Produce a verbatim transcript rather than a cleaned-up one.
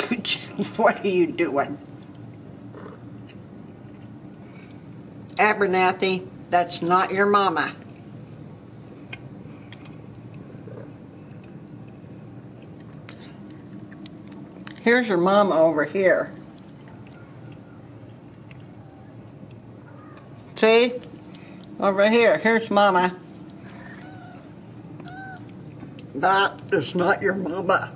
Scooch, what are you doing? Abernathy, that's not your mama. Here's your mama over here. See? Over here, here's mama. That is not your mama.